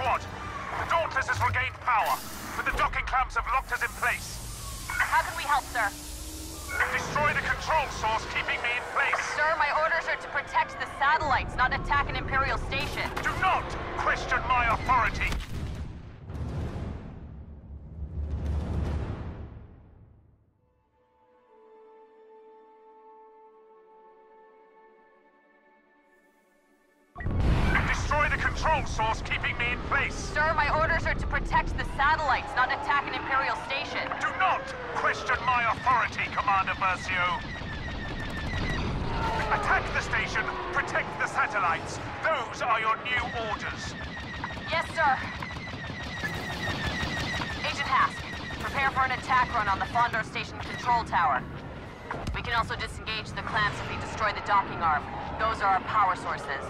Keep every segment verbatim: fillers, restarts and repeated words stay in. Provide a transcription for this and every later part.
squad. The Dauntless has regained power, but the docking clamps have locked us in place. How can we help, sir? Destroy the control source keeping me in place. Sir, my orders are to protect the satellites, not attack an Imperial station. Do not question my authority. Destroy the control source keeping me in place. Sir, my orders are to protect the satellites, not attack an Imperial station. Do not question my authority, Commander Versio. Attack the station, protect the satellites. Those are your new orders. Yes, sir. Agent Hask, prepare for an attack run on the Fondor Station control tower. We can also disengage the clamps if we destroy the docking arm. Those are our power sources.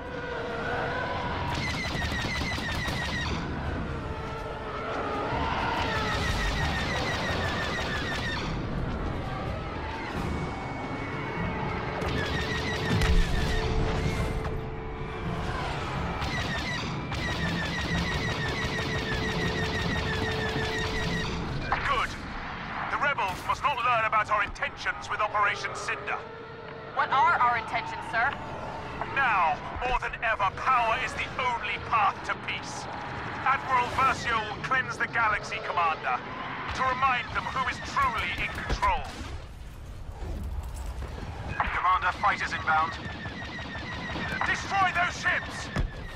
Our intentions with Operation Cinder. What are our intentions, sir? Now, more than ever, power is the only path to peace. Admiral Versio will cleanse the galaxy, Commander, to remind them who is truly in control. Commander, fighters inbound. Destroy those ships!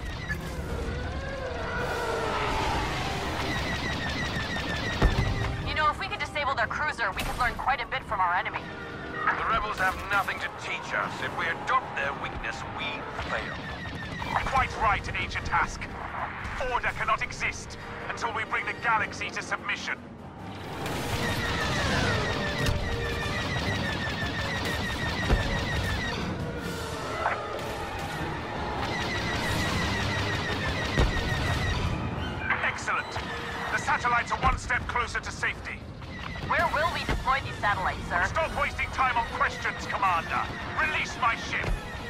You know, if we could disable their cruiser, we could learn quite a bit from our enemy. The rebels have nothing to teach us. If we adopt their weakness, we fail. Quite right, Agent Hask. Order cannot exist until we bring the galaxy to submission. Excellent. The satellites are one step closer to safety. Where will we deploy these satellites, sir? Stop wasting time on questions, Commander. Release my ship.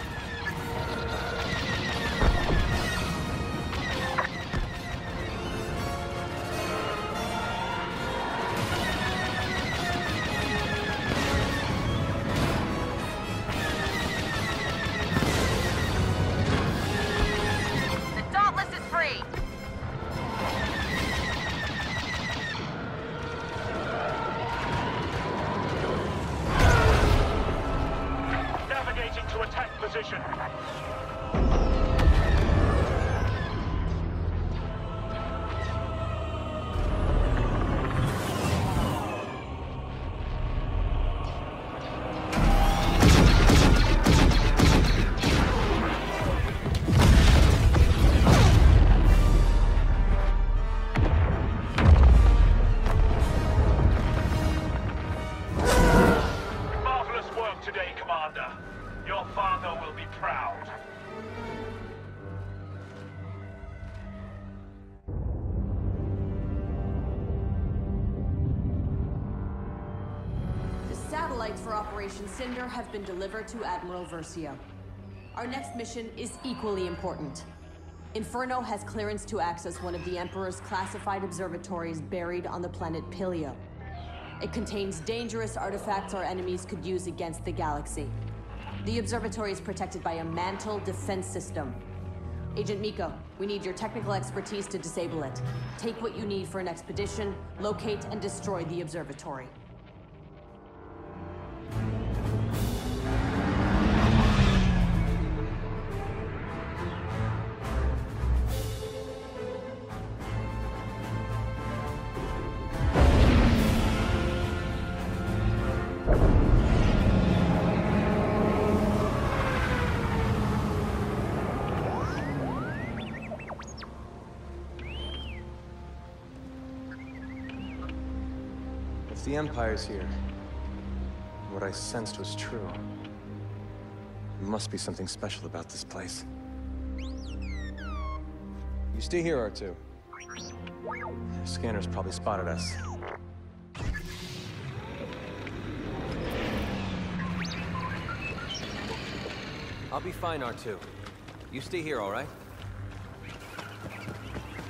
The Dauntless is free! Navigating to attack position. Marvelous work today, Commander. Your father will be proud. The satellites for Operation Cinder have been delivered to Admiral Versio. Our next mission is equally important. Inferno has clearance to access one of the Emperor's classified observatories buried on the planet Pilio. It contains dangerous artifacts our enemies could use against the galaxy. The observatory is protected by a mantle defense system. Agent Miko, we need your technical expertise to disable it. Take what you need for an expedition, locate and destroy the observatory. If the Empire's here, what I sensed was true, there must be something special about this place. You stay here, R two. The scanners probably spotted us. I'll be fine, R two. You stay here, all right?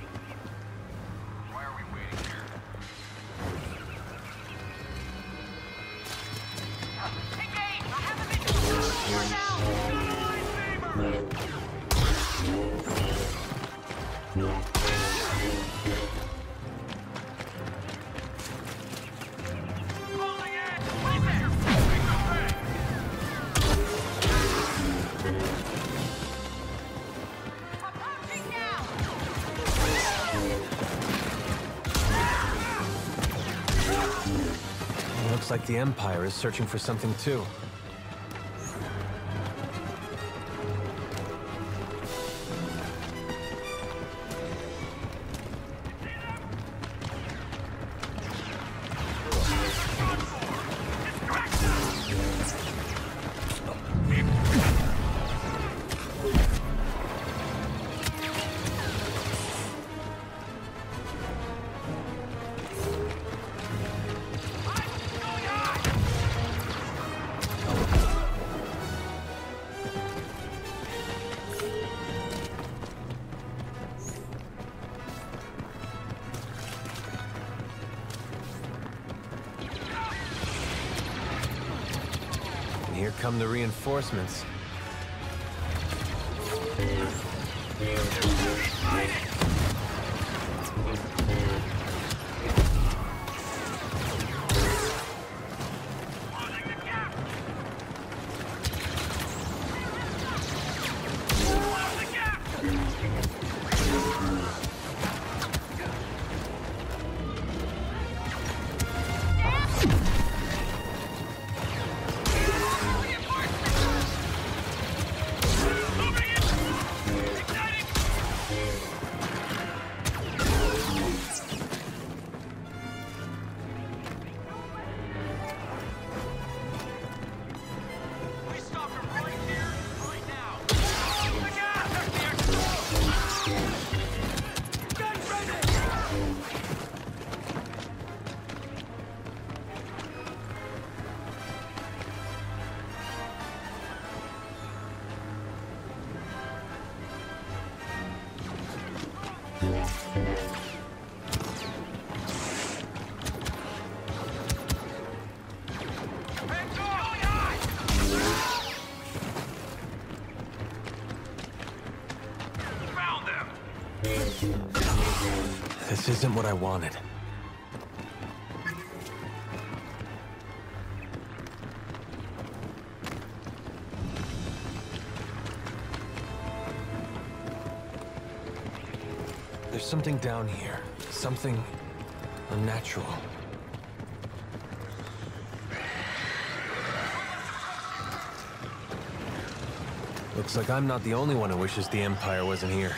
Looks like the Empire is searching for something too. Here come the reinforcements. This isn't what I wanted. There's something down here. Something unnatural. Looks like I'm not the only one who wishes the Empire wasn't here.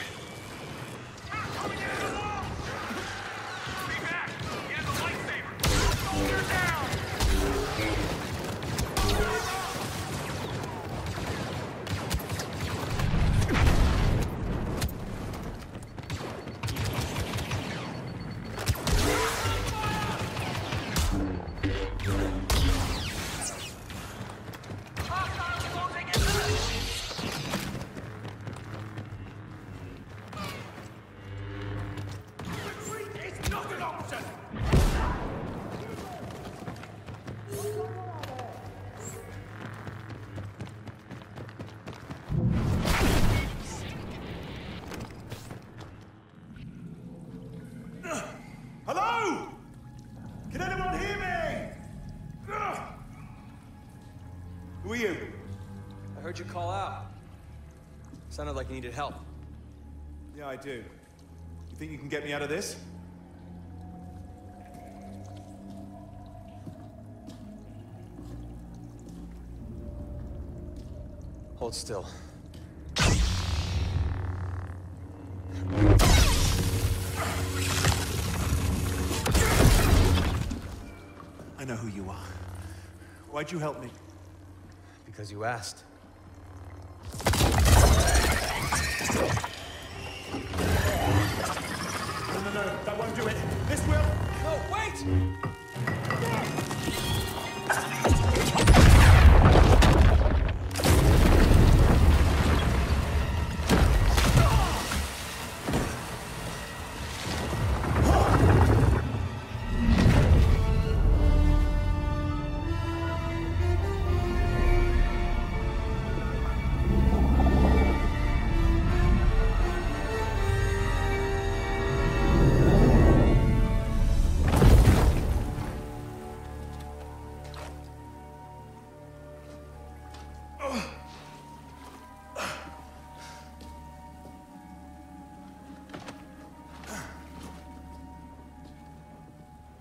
Hello? Can anyone hear me? Ugh. Who are you? I heard you call out. Sounded like you needed help. Yeah, I do. You think you can get me out of this? Hold still. I know who you are. Why'd you help me? Because you asked. No, no, no, that won't do it. This will. No, wait!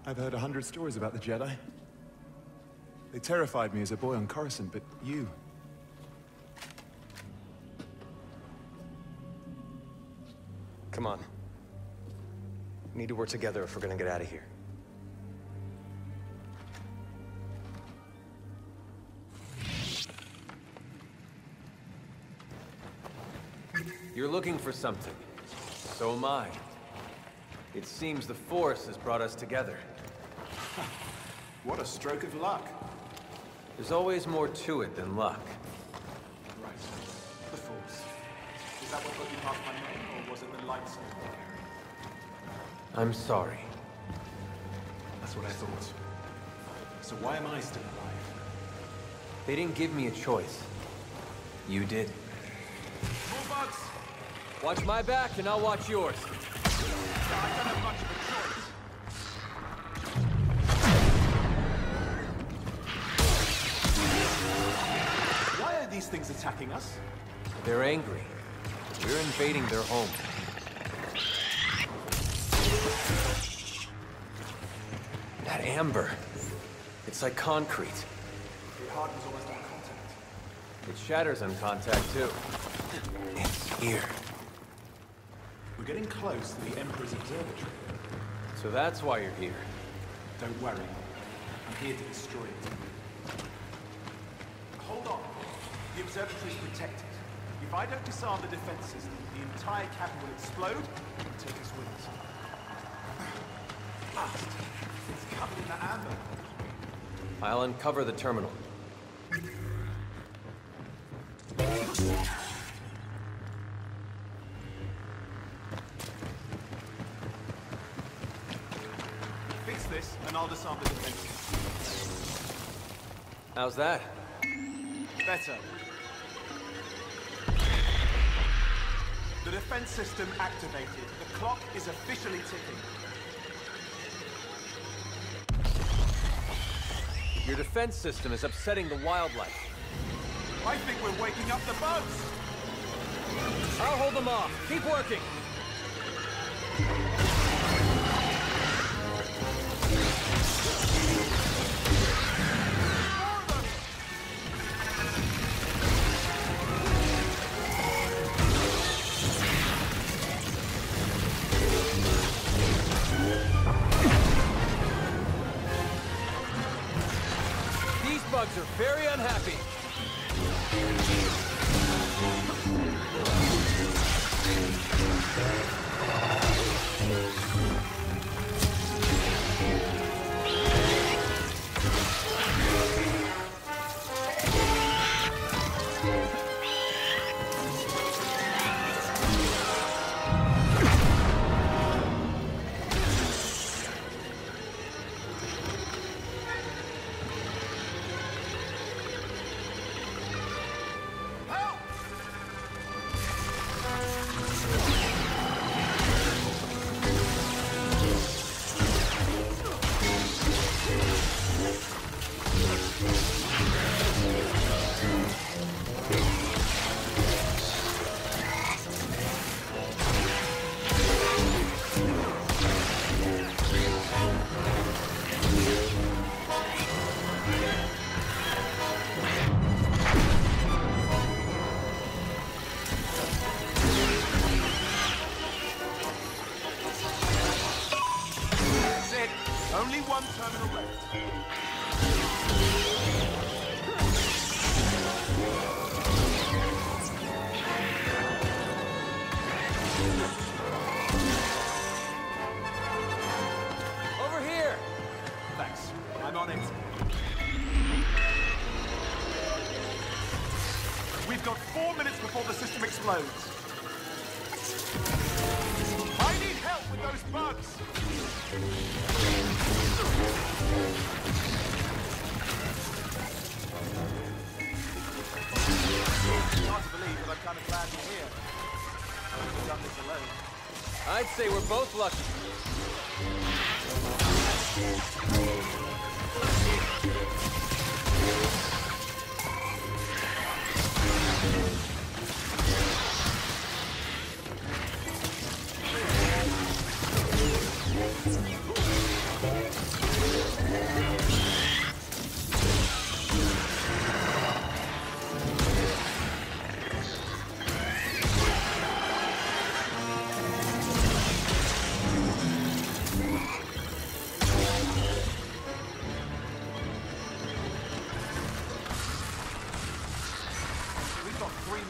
I've heard a hundred stories about the Jedi. They terrified me as a boy on Coruscant, but you... Come on. We need to work together if we're gonna get out of here. You're looking for something. So am I. It seems the Force has brought us together. What a stroke of luck. There's always more to it than luck. Right. The Force. Is that what got you past my name, or was it the lightsaber? I'm sorry. That's what I thought. So why am I still alive? They didn't give me a choice. You did. More bugs! Watch my back and I'll watch yours. I don't have much of a choice. Why are these things attacking us? They're angry. We're invading their home. That amber. It's like concrete. It hardens almost on contact. It shatters on contact, too. It's here. We're getting close to the Emperor's observatory. So that's why you're here. Don't worry. I'm here to destroy it. Hold on. The observatory is protected. If I don't disarm the defense system, the entire cabin will explode and take us with it. Blast! It's covered in the amber. I'll uncover the terminal. Fix this, and I'll disarm the defenses. How's that? Better. The defense system activated. The clock is officially ticking. Your defense system is upsetting the wildlife. I think we're waking up the bugs! I'll hold them off. Keep working. These bugs are very unhappy. Only one terminal left. Over here! Thanks. I'm on it. We've got four minutes before the system explodes. I need help with those bugs! Hard to believe, but I'm kind of glad you're here. I wouldn't have done this alone. I'd say we're both lucky.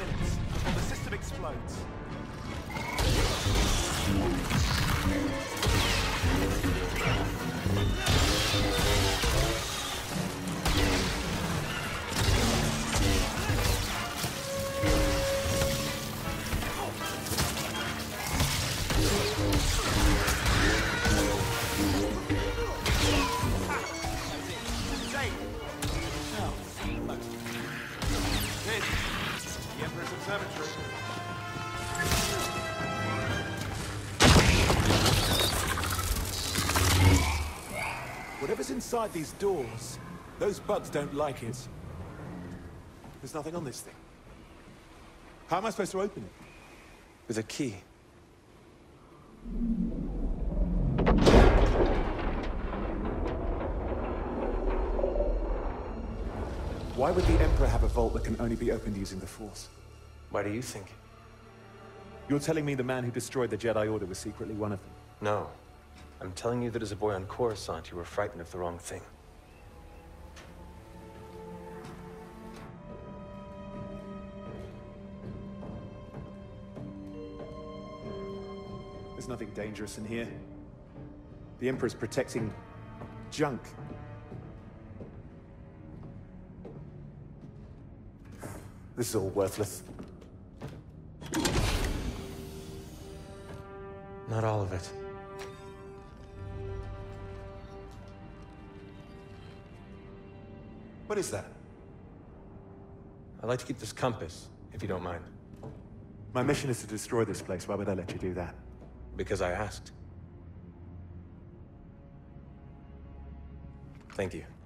minutes before the system explodes. Whatever's inside these doors, those bugs don't like it. There's nothing on this thing. How am I supposed to open it? With a key. Why would the Emperor have a vault that can only be opened using the Force? Why do you think? You're telling me the man who destroyed the Jedi Order was secretly one of them? No. I'm telling you that as a boy on Coruscant, you were frightened of the wrong thing. There's nothing dangerous in here. The Emperor's protecting junk. This is all worthless. Not all of it. What is that? I'd like to keep this compass, if you don't mind. My mission is to destroy this place. Why would I let you do that? Because I asked. Thank you.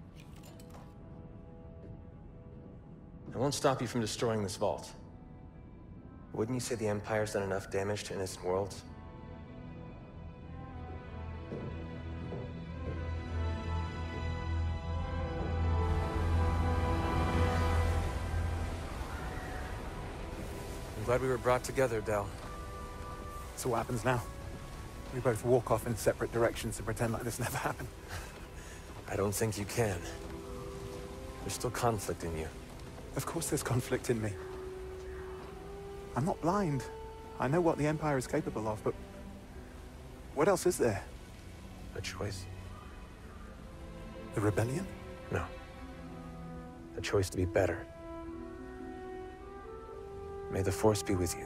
I won't stop you from destroying this vault. Wouldn't you say the Empire's done enough damage to innocent worlds? I'm glad we were brought together, Del. So what happens now? We both walk off in separate directions and pretend like this never happened. I don't think you can. There's still conflict in you. Of course there's conflict in me. I'm not blind. I know what the Empire is capable of, but what else is there? A choice? The rebellion? No. A choice to be better. May the Force be with you.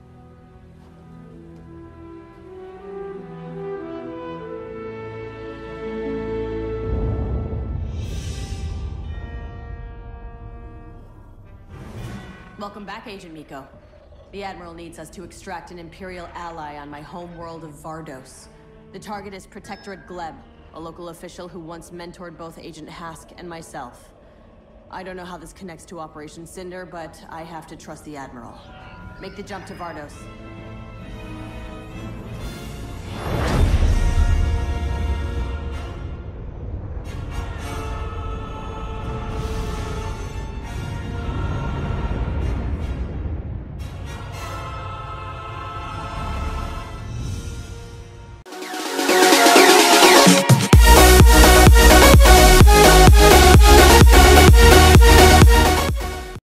Welcome back, Agent Meeko. The Admiral needs us to extract an Imperial ally on my home world of Vardos. The target is Protectorate Gleb, a local official who once mentored both Agent Hask and myself. I don't know how this connects to Operation Cinder, but I have to trust the Admiral. Make the jump to Vardos.